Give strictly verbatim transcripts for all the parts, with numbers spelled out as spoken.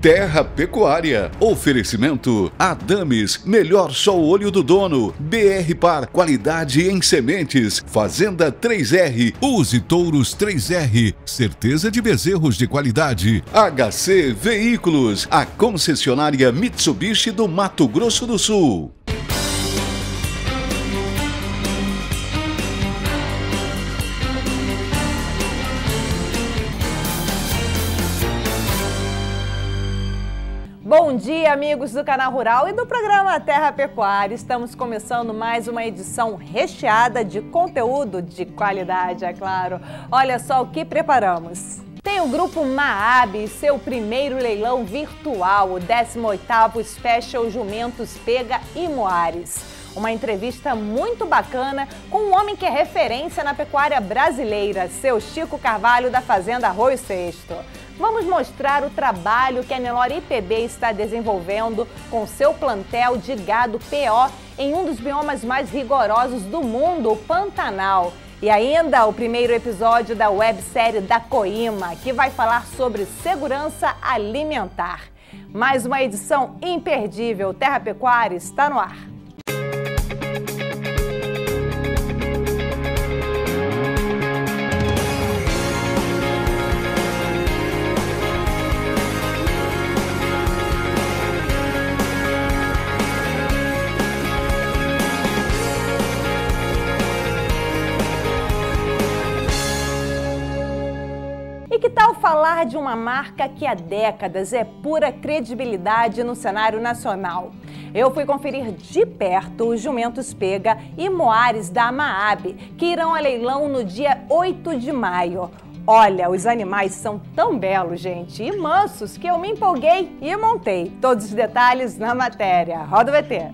Terra Pecuária. Oferecimento Adames, melhor só o olho do dono. B R Par, qualidade em sementes. Fazenda três R, use touros três R, certeza de bezerros de qualidade. H C Veículos, a concessionária Mitsubishi do Mato Grosso do Sul. Bom dia, amigos do Canal Rural e do programa Terra Pecuária. Estamos começando mais uma edição recheada de conteúdo de qualidade, é claro. Olha só o que preparamos. Tem o Grupo Maab e seu primeiro leilão virtual, o décimo oitavo Special Jumentos Pega e Moares. Uma entrevista muito bacana com um homem que é referência na pecuária brasileira, seu Chico Carvalho, da Fazenda Arroio Sexto. Vamos mostrar o trabalho que a Nelore I P B está desenvolvendo com seu plantel de gado P O em um dos biomas mais rigorosos do mundo, o Pantanal. E ainda o primeiro episódio da websérie da Coima, que vai falar sobre segurança alimentar. Mais uma edição imperdível. Terra Pecuária está no ar. Que tal falar de uma marca que há décadas é pura credibilidade no cenário nacional? Eu fui conferir de perto os jumentos Pega e Moares da Maab, que irão a leilão no dia oito de maio. Olha, os animais são tão belos, gente, e mansos, que eu me empolguei e montei. Todos os detalhes na matéria. Roda o V T.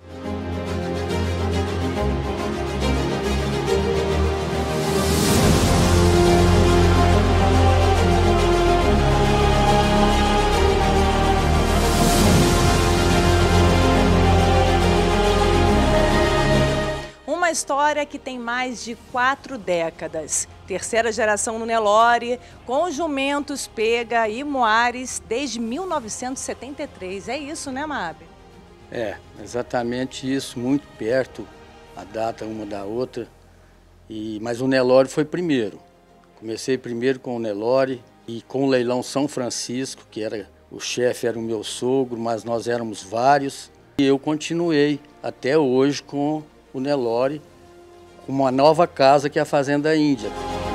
Uma história que tem mais de quatro décadas. Terceira geração no Nelore, com jumentos Pega e Moares desde mil novecentos e setenta e três. É isso, né, Maab? É, exatamente isso, muito perto a data uma da outra. E, mas o Nelore foi primeiro. Comecei primeiro com o Nelore e com o leilão São Francisco, que era o chefe era o meu sogro, mas nós éramos vários. E eu continuei até hoje com o Nelore, com uma nova casa que é a Fazenda Índia.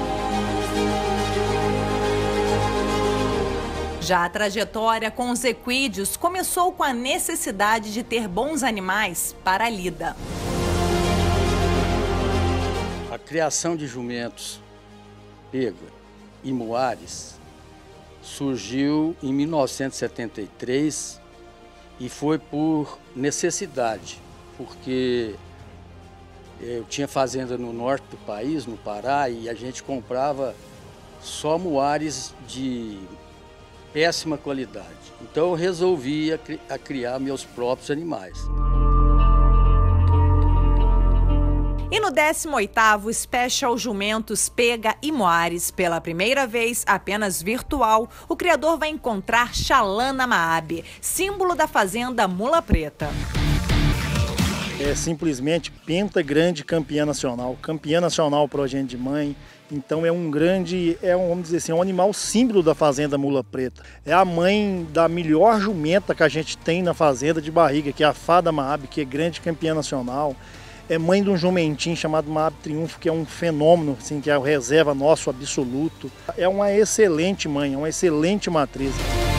Já a trajetória com os equídeos começou com a necessidade de ter bons animais para a lida. A criação de jumentos Pega e Moares surgiu em mil novecentos e setenta e três e foi por necessidade, porque eu tinha fazenda no norte do país, no Pará, e a gente comprava só Moares de péssima qualidade. Então eu resolvi a criar meus próprios animais. E no décimo oitavo Special Jumentos Pega e Moares, pela primeira vez, apenas virtual, o criador vai encontrar Chalana Maab, símbolo da Fazenda Mula Preta. É simplesmente penta grande campeã nacional, campeã nacional progênie de mãe. Então é um grande, é um, vamos dizer assim, é um animal símbolo da Fazenda Mula Preta. É a mãe da melhor jumenta que a gente tem na fazenda de barriga, que é a Fada Maab, que é grande campeã nacional. É mãe de um jumentinho chamado Maab Triunfo, que é um fenômeno, assim, que é o reserva nosso absoluto. É uma excelente mãe, é uma excelente matriz.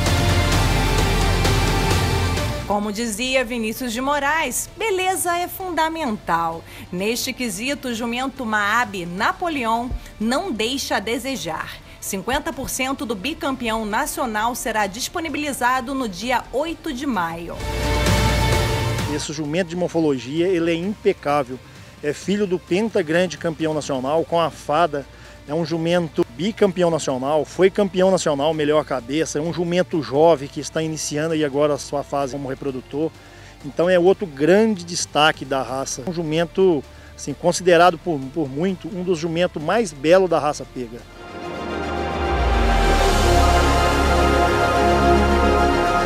Como dizia Vinícius de Moraes, beleza é fundamental. Neste quesito, o jumento Maab Napoleão não deixa a desejar. cinquenta por cento do bicampeão nacional será disponibilizado no dia oito de maio. Esse jumento de morfologia, ele é impecável. É filho do pentagrande campeão nacional com a Fada. É um jumento bicampeão nacional, foi campeão nacional, melhor cabeça. É um jumento jovem que está iniciando aí agora a sua fase como reprodutor. Então é outro grande destaque da raça. Um jumento, assim, considerado por, por muito um dos jumentos mais belos da raça Pega.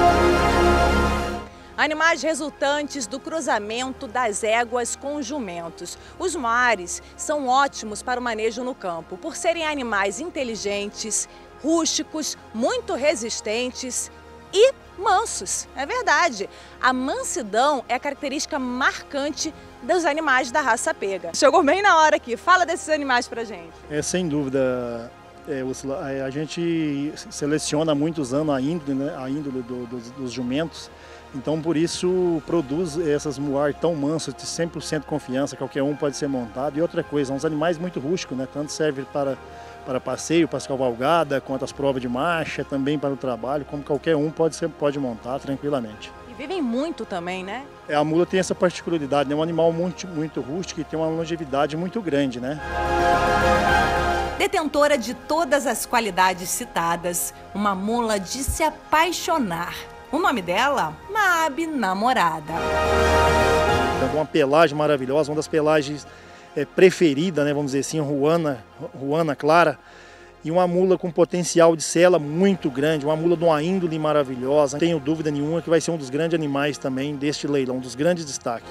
Animais resultantes do cruzamento das éguas com jumentos. Os moares são ótimos para o manejo no campo, por serem animais inteligentes, rústicos, muito resistentes e mansos. É verdade, a mansidão é a característica marcante dos animais da raça pega. Chegou bem na hora aqui, fala desses animais pra gente. É, sem dúvida, é, Úrsula, a gente seleciona há muitos anos a índole, né, a índole do, dos, dos jumentos, então por isso produz essas moar tão mansas, de cem por cento confiança, qualquer um pode ser montado. E outra coisa, são uns animais muito rústicos, né, tanto serve para para passeio, para cavalgada, quanto as provas de marcha, também para o trabalho, como qualquer um pode, ser, pode montar tranquilamente. E vivem muito também, né? É, a mula tem essa particularidade, é um animal muito, muito rústico e tem uma longevidade muito grande, né? Detentora de todas as qualidades citadas, uma mula de se apaixonar. O nome dela? Maab Namorada. É uma pelagem maravilhosa, uma das pelagens É, preferida, né, vamos dizer assim, ruana, ruana clara, e uma mula com potencial de sela muito grande, uma mula de uma índole maravilhosa. Não tenho dúvida nenhuma que vai ser um dos grandes animais também deste leilão, um dos grandes destaques.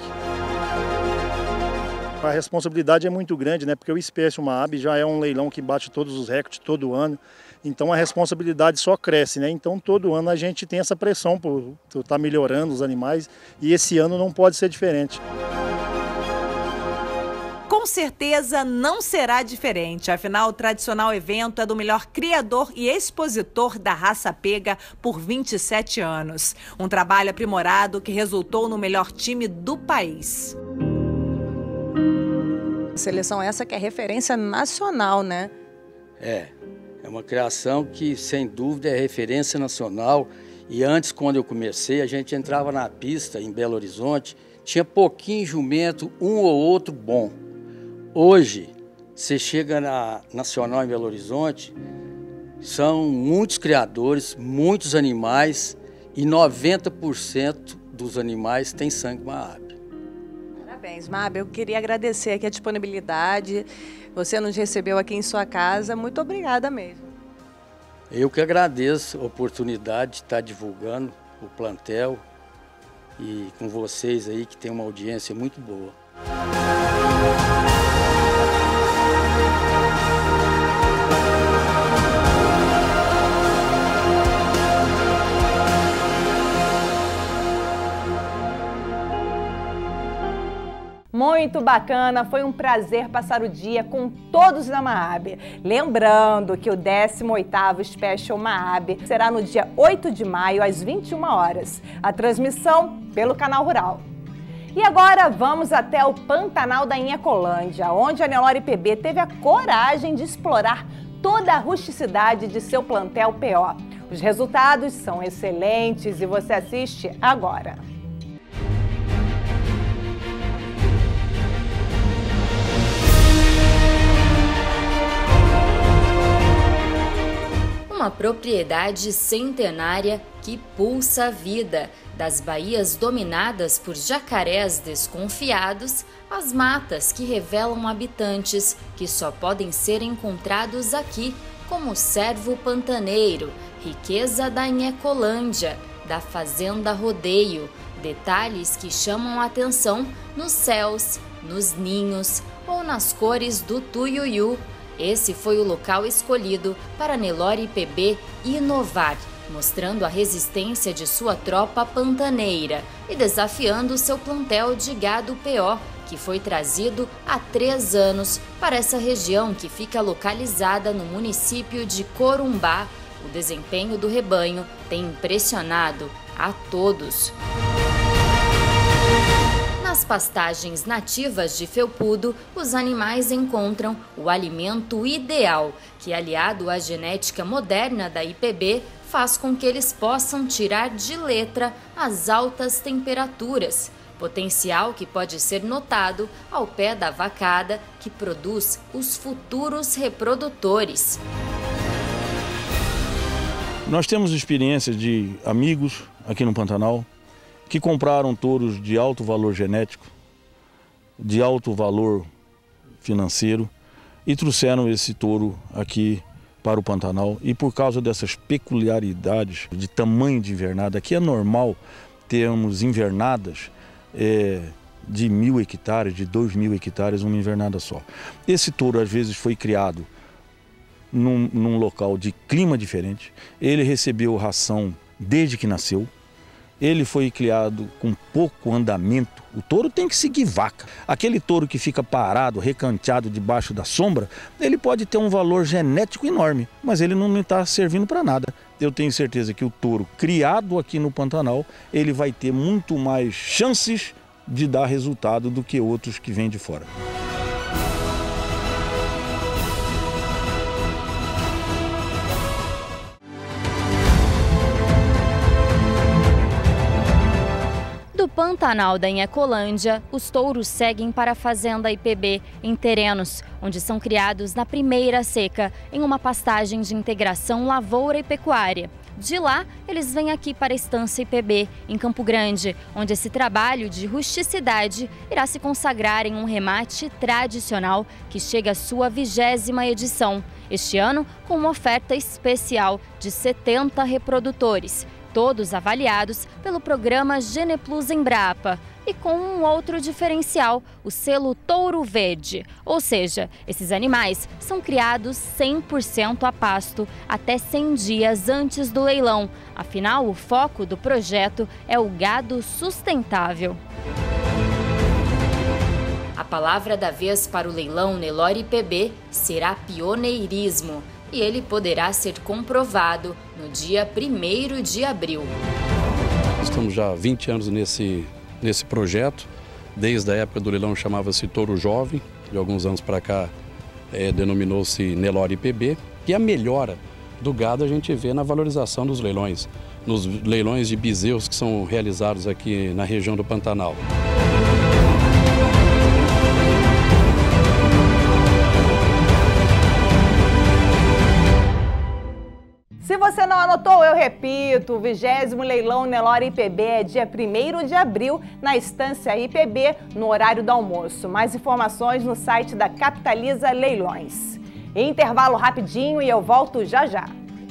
A responsabilidade é muito grande, né, porque o espécie Maab já é um leilão que bate todos os recordes todo ano, então a responsabilidade só cresce, né? Então todo ano a gente tem essa pressão por estar melhorando os animais e esse ano não pode ser diferente. Com certeza não será diferente, afinal o tradicional evento é do melhor criador e expositor da raça pega por vinte e sete anos. Um trabalho aprimorado que resultou no melhor time do país. Seleção essa que é referência nacional, né? É, é uma criação que sem dúvida é referência nacional. E antes, quando eu comecei, a gente entrava na pista em Belo Horizonte, tinha pouquinho jumento, um ou outro bom. Hoje, você chega na Nacional em Belo Horizonte, são muitos criadores, muitos animais e noventa por cento dos animais têm sangue Maab. Parabéns, Maab. Eu queria agradecer aqui a disponibilidade. Você nos recebeu aqui em sua casa. Muito obrigada mesmo. Eu que agradeço a oportunidade de estar divulgando o plantel e com vocês aí que tem uma audiência muito boa. Muito bacana, foi um prazer passar o dia com todos da Maab. Lembrando que o décimo oitavo Special Maab será no dia oito de maio, às vinte e uma horas. A transmissão pelo Canal Rural. E agora vamos até o Pantanal da Inhacolândia, onde a Nelore P B teve a coragem de explorar toda a rusticidade de seu plantel P O. Os resultados são excelentes e você assiste agora. Uma propriedade centenária que pulsa a vida, das baías dominadas por jacarés desconfiados, às matas que revelam habitantes que só podem ser encontrados aqui, como o cervo pantaneiro, riqueza da Inhacolândia, da Fazenda Rodeio, detalhes que chamam a atenção nos céus, nos ninhos ou nas cores do tuiuiu. Esse foi o local escolhido para Nelore P B inovar, mostrando a resistência de sua tropa pantaneira e desafiando seu plantel de gado P O, que foi trazido há três anos para essa região que fica localizada no município de Corumbá. O desempenho do rebanho tem impressionado a todos. Nas pastagens nativas de Felpudo, os animais encontram o alimento ideal, que, aliado à genética moderna da I P B, faz com que eles possam tirar de letra as altas temperaturas, potencial que pode ser notado ao pé da vacada, que produz os futuros reprodutores. Nós temos experiência de amigos aqui no Pantanal que compraram touros de alto valor genético, de alto valor financeiro e trouxeram esse touro aqui para o Pantanal. E por causa dessas peculiaridades de tamanho de invernada, aqui é normal temos invernadas é, de mil hectares, de dois mil hectares, uma invernada só. Esse touro às vezes foi criado num, num local de clima diferente, ele recebeu ração desde que nasceu, ele foi criado com pouco andamento. O touro tem que seguir vaca. Aquele touro que fica parado, recanteado debaixo da sombra, ele pode ter um valor genético enorme, mas ele não está servindo para nada. Eu tenho certeza que o touro criado aqui no Pantanal, ele vai ter muito mais chances de dar resultado do que outros que vêm de fora. Do Pantanal da Inhacolândia, os touros seguem para a Fazenda I P B, em Terenos, onde são criados na primeira seca, em uma pastagem de integração lavoura e pecuária. De lá, eles vêm aqui para a Estância I P B, em Campo Grande, onde esse trabalho de rusticidade irá se consagrar em um remate tradicional que chega à sua vigésima edição. Este ano, com uma oferta especial de setenta reprodutores, todos avaliados pelo programa Geneplus Embrapa, e com um outro diferencial, o selo Touro Verde. Ou seja, esses animais são criados cem por cento a pasto até cem dias antes do leilão. Afinal, o foco do projeto é o gado sustentável. A palavra da vez para o leilão Nelore I P B será pioneirismo. E ele poderá ser comprovado no dia primeiro de abril. Estamos já há vinte anos nesse, nesse projeto, desde a época do leilão chamava-se Touro Jovem, de alguns anos para cá é, denominou-se Nelore I P B, e a melhora do gado a gente vê na valorização dos leilões, nos leilões de bezerros que são realizados aqui na região do Pantanal. Se você não anotou, eu repito, o vigésimo leilão Nelore I P B é dia primeiro de abril na Estância I P B, no horário do almoço. Mais informações no site da Capitaliza Leilões. Intervalo rapidinho e eu volto já já.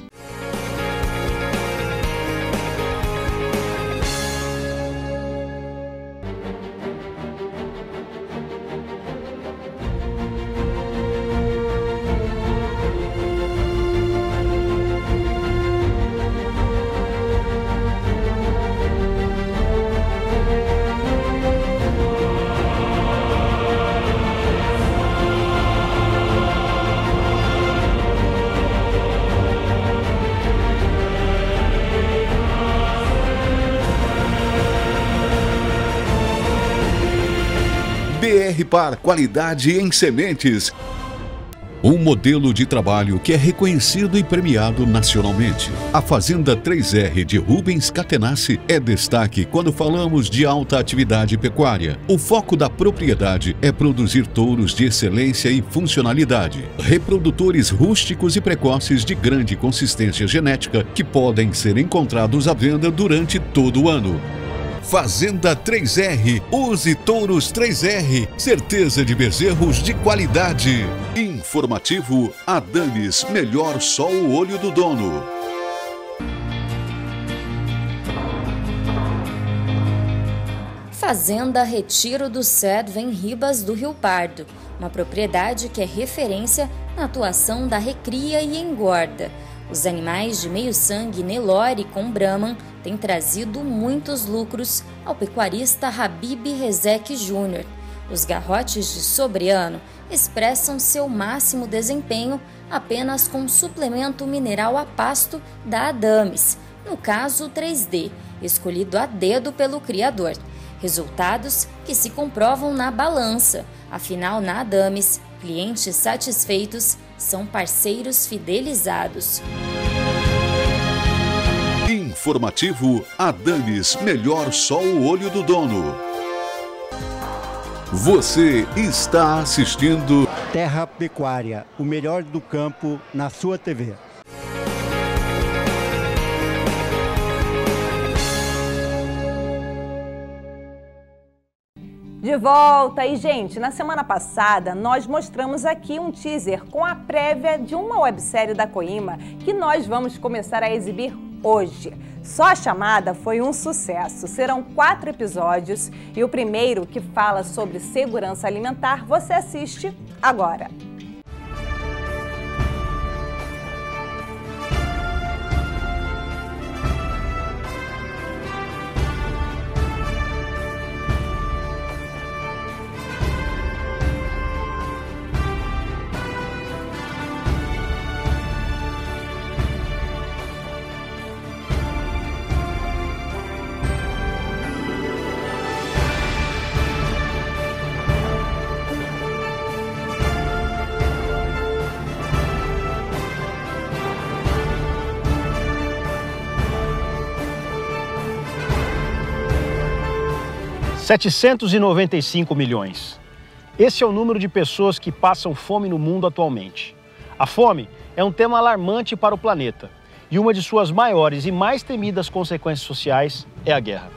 B R Par, qualidade em sementes. Um modelo de trabalho que é reconhecido e premiado nacionalmente. A Fazenda três R de Rubens Catenacci é destaque quando falamos de alta atividade pecuária. O foco da propriedade é produzir touros de excelência e funcionalidade. Reprodutores rústicos e precoces de grande consistência genética que podem ser encontrados à venda durante todo o ano. Fazenda três R, use touros três R, certeza de bezerros de qualidade. Informativo Adames, melhor só o olho do dono. Fazenda Retiro do Cedro em Ribas do Rio Pardo, uma propriedade que é referência na atuação da recria e engorda. Os animais de meio sangue Nelore com Brahman têm trazido muitos lucros ao pecuarista Habib Rezek Júnior. Os garrotes de Sobreano expressam seu máximo desempenho apenas com suplemento mineral a pasto da Adames, no caso três D, escolhido a dedo pelo criador. Resultados que se comprovam na balança. Afinal, na Adames, clientes satisfeitos são parceiros fidelizados. Informativo Adames, melhor só o olho do dono. Você está assistindo Terra Pecuária, o melhor do campo na sua T V. De volta! E, gente, na semana passada nós mostramos aqui um teaser com a prévia de uma websérie da Coima que nós vamos começar a exibir hoje. Só a chamada foi um sucesso. Serão quatro episódios e o primeiro, que fala sobre segurança alimentar, você assiste agora. setecentos e noventa e cinco milhões. Esse é o número de pessoas que passam fome no mundo atualmente. A fome é um tema alarmante para o planeta e uma de suas maiores e mais temidas consequências sociais é a guerra.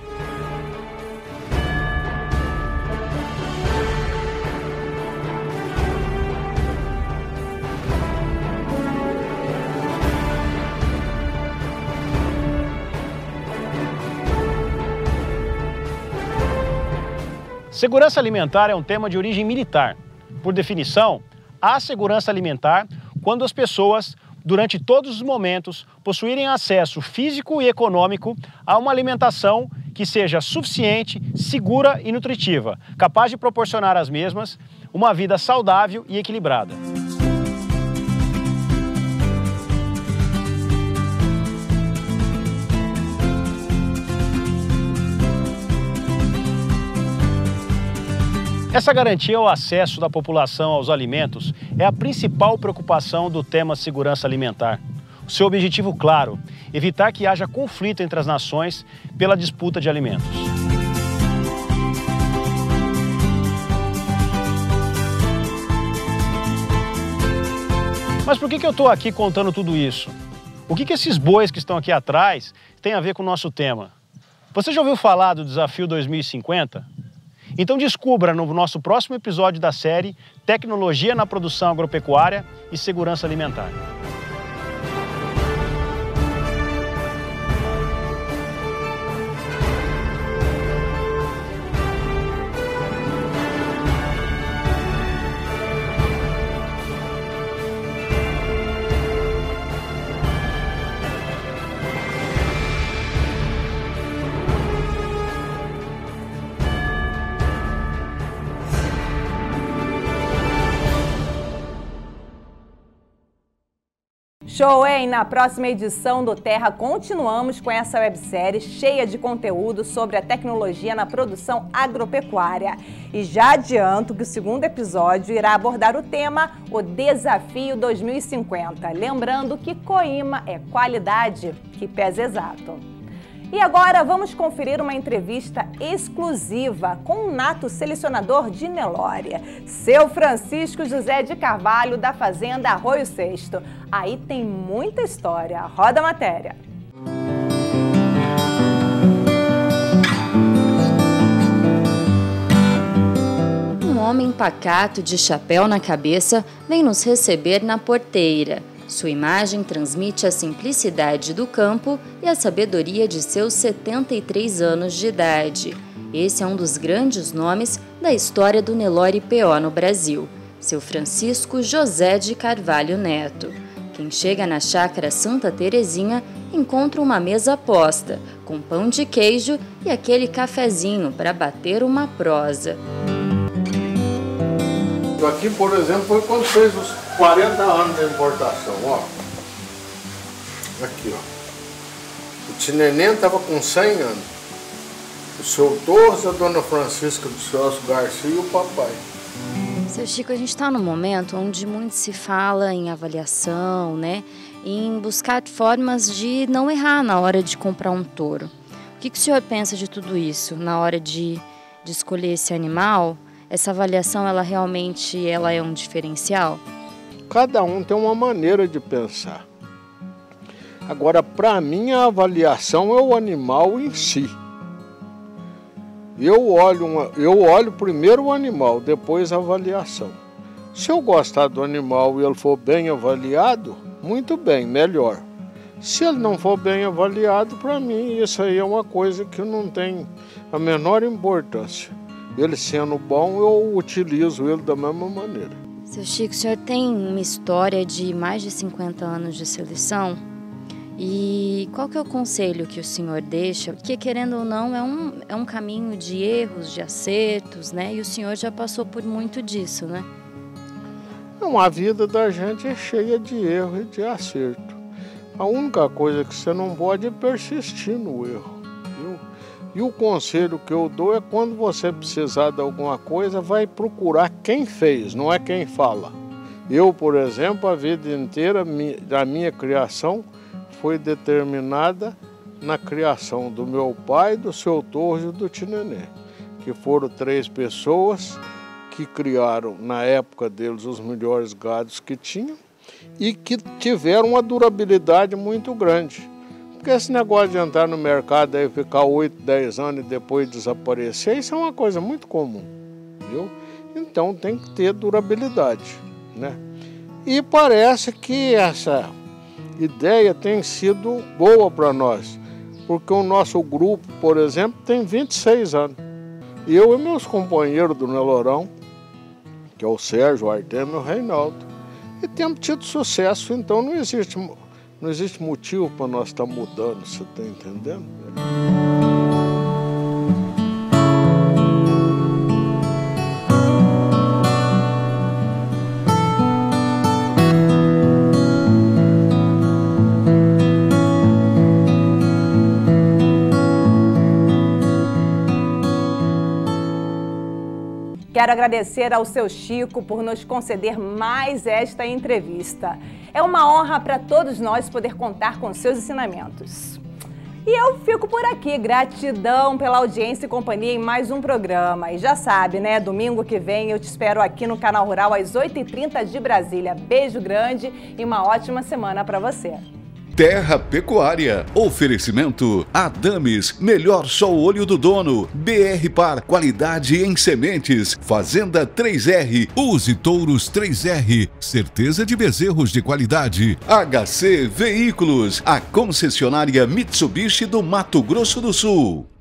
Segurança alimentar é um tema de origem militar. Por definição, há segurança alimentar quando as pessoas, durante todos os momentos, possuírem acesso físico e econômico a uma alimentação que seja suficiente, segura e nutritiva, capaz de proporcionar às mesmas uma vida saudável e equilibrada. Essa garantia ao acesso da população aos alimentos é a principal preocupação do tema segurança alimentar. O seu objetivo claro, evitar que haja conflito entre as nações pela disputa de alimentos. Mas por que que eu estou aqui contando tudo isso? O que que esses bois que estão aqui atrás têm a ver com o nosso tema? Você já ouviu falar do Desafio dois mil e cinquenta? Então descubra no nosso próximo episódio da série Tecnologia na Produção Agropecuária e Segurança Alimentar. Show, hein? Na próxima edição do Terra, continuamos com essa websérie cheia de conteúdo sobre a tecnologia na produção agropecuária. E já adianto que o segundo episódio irá abordar o tema O Desafio dois mil e cinquenta. Lembrando que Coima é qualidade que pesa exato. E agora vamos conferir uma entrevista exclusiva com o nato selecionador de Nelore, seu Francisco José de Carvalho, da Fazenda Arroio Sexto. Aí tem muita história. Roda a matéria. Um homem pacato de chapéu na cabeça vem nos receber na porteira. Sua imagem transmite a simplicidade do campo e a sabedoria de seus setenta e três anos de idade. Esse é um dos grandes nomes da história do Nelore P O no Brasil, seu Francisco José de Carvalho Neto. Quem chega na chácara Santa Terezinha encontra uma mesa posta, com pão de queijo e aquele cafezinho para bater uma prosa. Aqui, por exemplo, foi quando fez os quarenta anos da importação, ó. Aqui, ó. O Tineném estava com cem anos. O seu Torres, a dona Francisca do Celso Garcia e o papai. Seu Chico, a gente está num momento onde muito se fala em avaliação, né? Em buscar formas de não errar na hora de comprar um touro. O que, que o senhor pensa de tudo isso na hora de, de escolher esse animal? Essa avaliação, ela realmente ela é um diferencial? Cada um tem uma maneira de pensar. Agora, para mim, a avaliação é o animal em si. Eu olho, uma, eu olho primeiro o animal, depois a avaliação. Se eu gostar do animal e ele for bem avaliado, muito bem, melhor. Se ele não for bem avaliado, para mim isso aí é uma coisa que não tem a menor importância. Ele sendo bom, eu utilizo ele da mesma maneira. Seu Chico, o senhor tem uma história de mais de cinquenta anos de seleção? E qual que é o conselho que o senhor deixa? Porque, querendo ou não, é um, é um caminho de erros, de acertos, né? E o senhor já passou por muito disso, né? Não, a vida da gente é cheia de erro e de acerto. A única coisa que você não pode é persistir no erro, viu? E o conselho que eu dou é quando você precisar de alguma coisa, vai procurar quem fez, não é quem fala. Eu, por exemplo, a vida inteira da minha criação foi determinada na criação do meu pai, do seu Torres e do Tinenê, que foram três pessoas que criaram, na época deles, os melhores gados que tinham e que tiveram uma durabilidade muito grande. Porque esse negócio de entrar no mercado e ficar oito, dez anos e depois desaparecer, isso é uma coisa muito comum, viu? Então tem que ter durabilidade, né? E parece que essa ideia tem sido boa para nós, porque o nosso grupo, por exemplo, tem vinte e seis anos. Eu e meus companheiros do Nelorão, que é o Sérgio, o Artemio e o Reinaldo, e temos tido sucesso, então não existe, não existe motivo para nós estar mudando, você está entendendo? Quero agradecer ao seu Chico por nos conceder mais esta entrevista. É uma honra para todos nós poder contar com seus ensinamentos. E eu fico por aqui. Gratidão pela audiência e companhia em mais um programa. E já sabe, né? Domingo que vem eu te espero aqui no Canal Rural às oito e trinta de Brasília. Beijo grande e uma ótima semana para você. Terra Pecuária. Oferecimento Adames, melhor só o olho do dono. B R Par, qualidade em sementes. Fazenda três R, use touros três R. Certeza de bezerros de qualidade. H C Veículos, a concessionária Mitsubishi do Mato Grosso do Sul.